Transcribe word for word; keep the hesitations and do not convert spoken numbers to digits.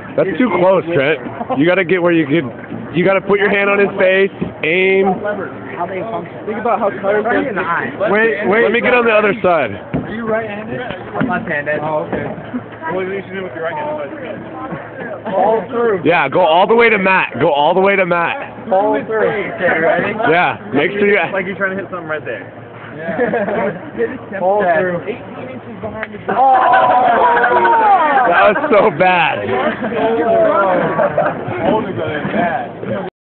That's too close, Trent. You gotta get where you can. You gotta put your hand on his face, aim. How they function. Think about how tired Right in the eye. Wait, wait. Let me get on the other side. Are you right-handed? I'm left-handed. Oh, okay. What do you should do with your right hand? Fall through. Yeah, go all the way to Matt. Go all the way to Matt. Fall through. Okay, ready? Yeah, make sure you. Like you're trying to hit something right there. Yeah. Fall through. eighteen inches behind the Oh! That was so bad. Older brother, bad.